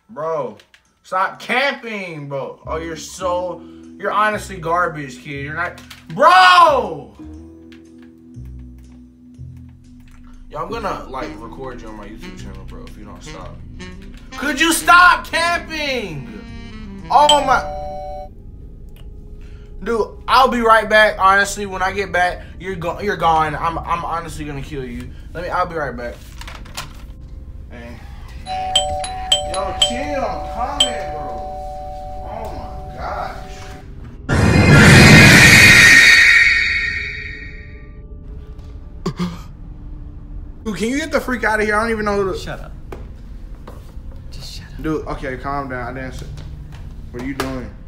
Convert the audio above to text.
Bro, stop camping, bro. Oh, you're honestly garbage, kid. You're not, bro. Yo, I'm gonna like record you on my YouTube channel, bro, if you don't stop. Could you stop camping? Oh my. Dude, I'll be right back. Honestly, when I get back, you're gone. I'm honestly gonna kill you. I'll be right back. Hey. Yo, chill. I'm coming, bro. Oh my gosh. Dude, can you get the freak out of here? I don't even know who to. Shut up. Just shut up. Dude, okay, calm down. I didn't say. What are you doing?